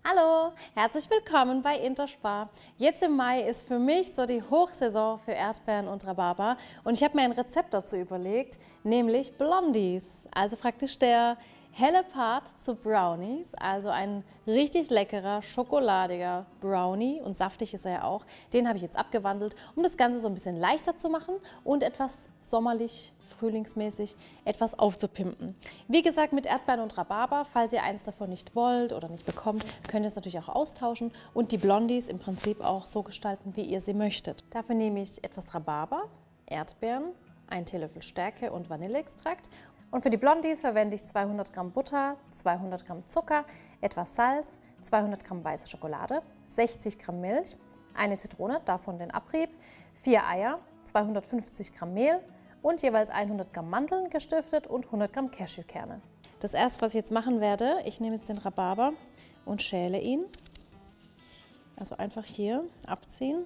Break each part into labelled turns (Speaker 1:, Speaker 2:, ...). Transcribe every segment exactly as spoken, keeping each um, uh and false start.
Speaker 1: Hallo, herzlich willkommen bei Interspar. Jetzt im Mai ist für mich so die Hochsaison für Erdbeeren und Rhabarber und ich habe mir ein Rezept dazu überlegt, nämlich Blondies, also praktisch der helle Part zu Brownies, also ein richtig leckerer, schokoladiger Brownie und saftig ist er ja auch. Den habe ich jetzt abgewandelt, um das Ganze so ein bisschen leichter zu machen und etwas sommerlich, frühlingsmäßig etwas aufzupimpen. Wie gesagt, mit Erdbeeren und Rhabarber, falls ihr eins davon nicht wollt oder nicht bekommt, könnt ihr es natürlich auch austauschen und die Blondies im Prinzip auch so gestalten, wie ihr sie möchtet. Dafür nehme ich etwas Rhabarber, Erdbeeren, einen Teelöffel Stärke und Vanilleextrakt. Und für die Blondies verwende ich zweihundert Gramm Butter, zweihundert Gramm Zucker, etwas Salz, zweihundert Gramm weiße Schokolade, sechzig Gramm Milch, eine Zitrone, davon den Abrieb, vier Eier, zweihundertfünfzig Gramm Mehl und jeweils hundert Gramm Mandeln gestiftet und hundert Gramm Cashewkerne. Das erste, was ich jetzt machen werde, ich nehme jetzt den Rhabarber und schäle ihn. Also einfach hier abziehen.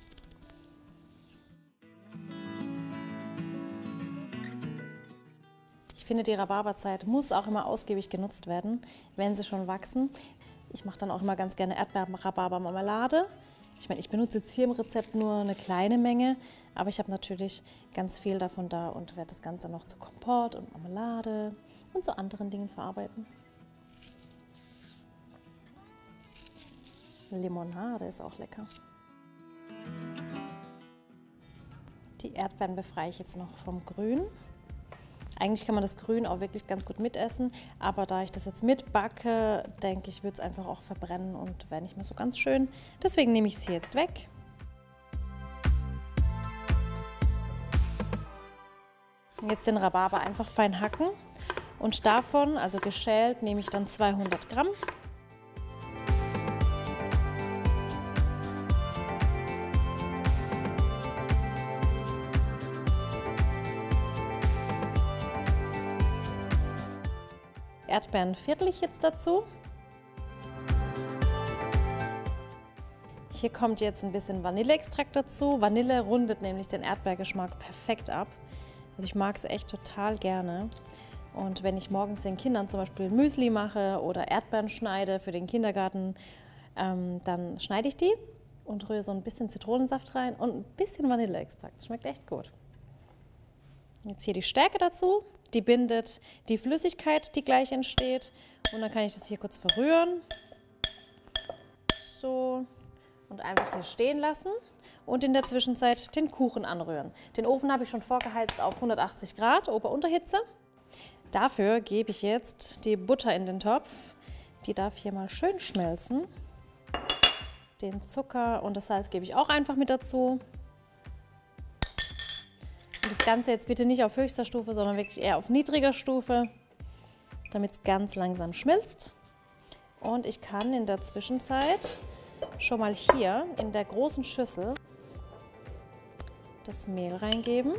Speaker 1: Ich finde, die Rhabarberzeit muss auch immer ausgiebig genutzt werden, wenn sie schon wachsen. Ich mache dann auch immer ganz gerne Erdbeeren-Rhabarber-Marmelade. Ich meine, ich benutze jetzt hier im Rezept nur eine kleine Menge, aber ich habe natürlich ganz viel davon da und werde das Ganze noch zu Kompott und Marmelade und zu anderen Dingen verarbeiten. Limonade ist auch lecker. Die Erdbeeren befreie ich jetzt noch vom Grün. Eigentlich kann man das Grün auch wirklich ganz gut mitessen, aber da ich das jetzt mitbacke, denke ich, wird es einfach auch verbrennen und wäre nicht mehr so ganz schön. Deswegen nehme ich sie jetzt weg. Jetzt den Rhabarber einfach fein hacken und davon, also geschält, nehme ich dann zweihundert Gramm. Erdbeeren viertel ich jetzt dazu. Hier kommt jetzt ein bisschen Vanilleextrakt dazu. Vanille rundet nämlich den Erdbeergeschmack perfekt ab. Also ich mag es echt total gerne. Und wenn ich morgens den Kindern zum Beispiel Müsli mache oder Erdbeeren schneide für den Kindergarten, ähm, dann schneide ich die und rühre so ein bisschen Zitronensaft rein und ein bisschen Vanilleextrakt. Das schmeckt echt gut. Jetzt hier die Stärke dazu, die bindet die Flüssigkeit, die gleich entsteht. Und dann kann ich das hier kurz verrühren. So. Und einfach hier stehen lassen. Und in der Zwischenzeit den Kuchen anrühren. Den Ofen habe ich schon vorgeheizt auf hundertachtzig Grad, Ober-Unterhitze. Dafür gebe ich jetzt die Butter in den Topf. Die darf hier mal schön schmelzen. Den Zucker und das Salz gebe ich auch einfach mit dazu. Und das Ganze jetzt bitte nicht auf höchster Stufe, sondern wirklich eher auf niedriger Stufe, damit es ganz langsam schmilzt. Und ich kann in der Zwischenzeit schon mal hier in der großen Schüssel das Mehl reingeben.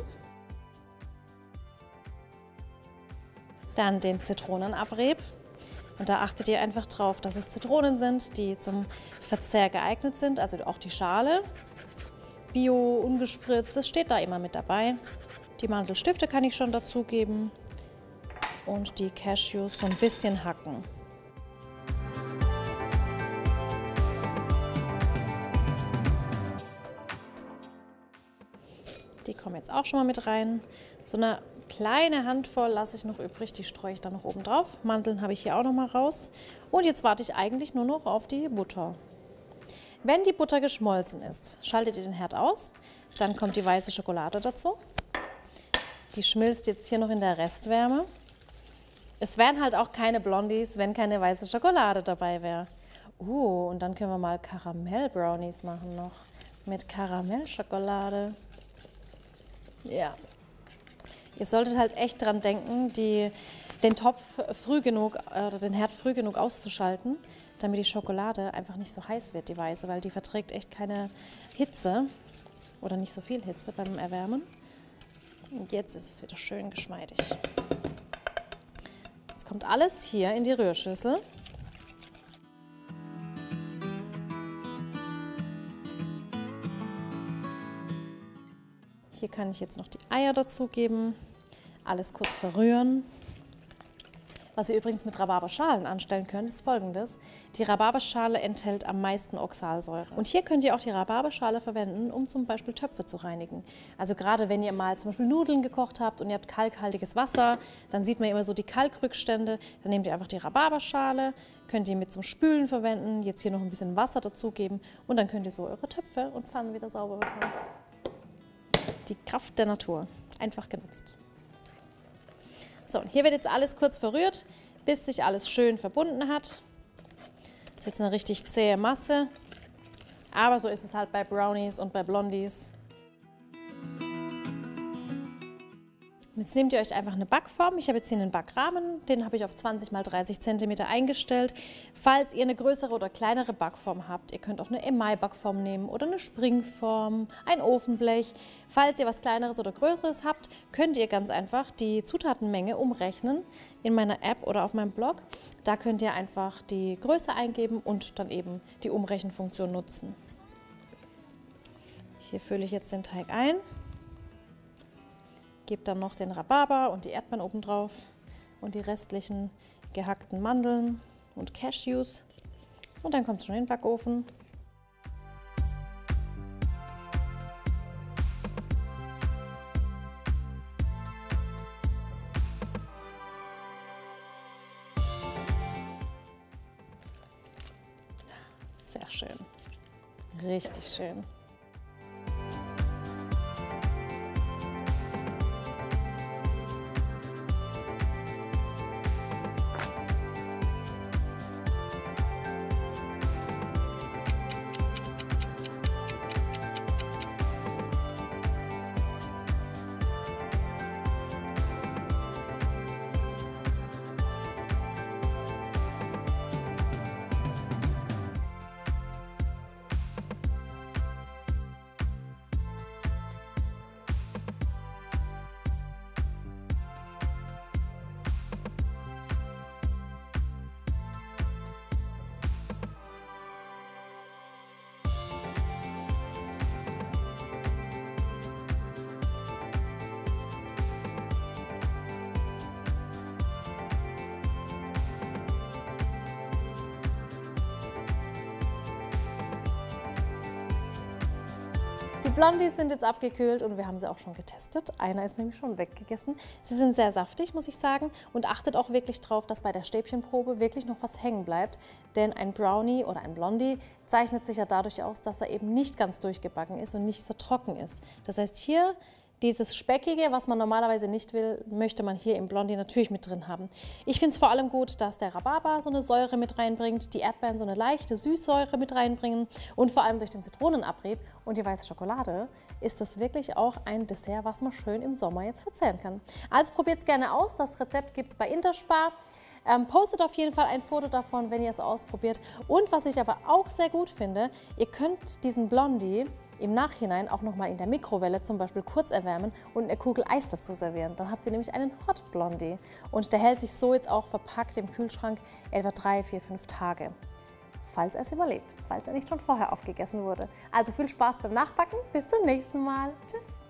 Speaker 1: Dann den Zitronenabrieb. Und da achtet ihr einfach drauf, dass es Zitronen sind, die zum Verzehr geeignet sind, also auch die Schale. Bio, ungespritzt, das steht da immer mit dabei. Die Mandelstifte kann ich schon dazugeben und die Cashews so ein bisschen hacken. Die kommen jetzt auch schon mal mit rein. So eine kleine Handvoll lasse ich noch übrig, die streue ich dann noch oben drauf. Mandeln habe ich hier auch noch mal raus. Und jetzt warte ich eigentlich nur noch auf die Butter. Wenn die Butter geschmolzen ist, schaltet ihr den Herd aus. Dann kommt die weiße Schokolade dazu. Die schmilzt jetzt hier noch in der Restwärme. Es wären halt auch keine Blondies, wenn keine weiße Schokolade dabei wäre. Uh, und dann können wir mal Karamell-Brownies machen noch mit Karamellschokolade. Ja. Ihr solltet halt echt dran denken, die, den Topf früh genug oder den Herd früh genug auszuschalten, damit die Schokolade einfach nicht so heiß wird, die weiße, weil die verträgt echt keine Hitze oder nicht so viel Hitze beim Erwärmen. Und jetzt ist es wieder schön geschmeidig. Jetzt kommt alles hier in die Rührschüssel. Hier kann ich jetzt noch die Eier dazugeben, alles kurz verrühren. Was ihr übrigens mit Rhabarberschalen anstellen könnt, ist folgendes. Die Rhabarberschale enthält am meisten Oxalsäure. Und hier könnt ihr auch die Rhabarberschale verwenden, um zum Beispiel Töpfe zu reinigen. Also gerade wenn ihr mal zum Beispiel Nudeln gekocht habt und ihr habt kalkhaltiges Wasser, dann sieht man immer so die Kalkrückstände. Dann nehmt ihr einfach die Rhabarberschale, könnt ihr mit zum Spülen verwenden, jetzt hier noch ein bisschen Wasser dazugeben und dann könnt ihr so eure Töpfe und Pfannen wieder sauber bekommen. Die Kraft der Natur, einfach genutzt. So, und hier wird jetzt alles kurz verrührt, bis sich alles schön verbunden hat. Das ist jetzt eine richtig zähe Masse, aber so ist es halt bei Brownies und bei Blondies. Jetzt nehmt ihr euch einfach eine Backform. Ich habe jetzt hier einen Backrahmen, den habe ich auf zwanzig mal dreißig Zentimeter eingestellt. Falls ihr eine größere oder kleinere Backform habt, ihr könnt auch eine Emaille-Backform nehmen oder eine Springform, ein Ofenblech. Falls ihr was Kleineres oder Größeres habt, könnt ihr ganz einfach die Zutatenmenge umrechnen in meiner App oder auf meinem Blog. Da könnt ihr einfach die Größe eingeben und dann eben die Umrechenfunktion nutzen. Hier fülle ich jetzt den Teig ein. Gebe dann noch den Rhabarber und die Erdbeeren oben drauf und die restlichen gehackten Mandeln und Cashews. Und dann kommt es schon in den Backofen. Sehr schön. Richtig schön. Die Blondies sind jetzt abgekühlt und wir haben sie auch schon getestet. Einer ist nämlich schon weggegessen. Sie sind sehr saftig, muss ich sagen. Und achtet auch wirklich drauf, dass bei der Stäbchenprobe wirklich noch was hängen bleibt. Denn ein Brownie oder ein Blondie zeichnet sich ja dadurch aus, dass er eben nicht ganz durchgebacken ist und nicht so trocken ist. Das heißt, hier dieses Speckige, was man normalerweise nicht will, möchte man hier im Blondie natürlich mit drin haben. Ich finde es vor allem gut, dass der Rhabarber so eine Säure mit reinbringt, die Erdbeeren so eine leichte Süßsäure mit reinbringen und vor allem durch den Zitronenabrieb und die weiße Schokolade ist das wirklich auch ein Dessert, was man schön im Sommer jetzt verzehren kann. Also probiert es gerne aus, das Rezept gibt es bei Interspar. Ähm, postet auf jeden Fall ein Foto davon, wenn ihr es ausprobiert. Und was ich aber auch sehr gut finde, ihr könnt diesen Blondie im Nachhinein auch nochmal in der Mikrowelle zum Beispiel kurz erwärmen und eine Kugel Eis dazu servieren. Dann habt ihr nämlich einen Hot Blondie. Und der hält sich so jetzt auch verpackt im Kühlschrank etwa drei, vier, fünf Tage. Falls er es überlebt, falls er nicht schon vorher aufgegessen wurde. Also viel Spaß beim Nachbacken. Bis zum nächsten Mal. Tschüss.